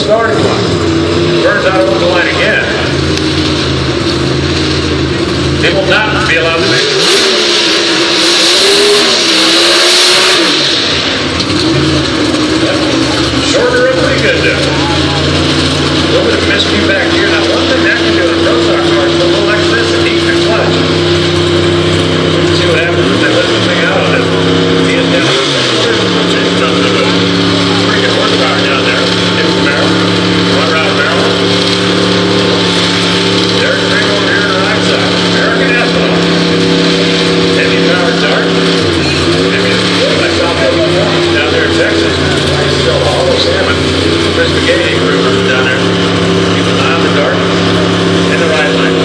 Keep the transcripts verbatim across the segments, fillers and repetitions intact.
starting one. Burns out over the line again. He will not be allowed to make it. Shorter and pretty good there. A little bit of miscue back here. Now, one thing that can do in a Pro Stock car is a little like this, a deep and clutch. See what happens when they lift the thing out of it. He is down. Pretty good horsepower down there. Different barrel. One round barrel. There's a thing over here on the right side. American ethanol. Heavy power dart. Heavy like South Carolina down there in Texas. I still all those salmon. Chris McGahey group down there. Keep an eye on the dart and the right line.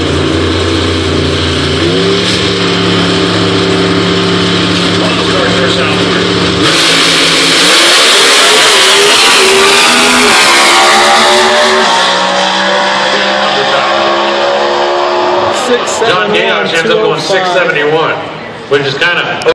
On the north or southward. John Gale ends up going six seventy-one, which is kind of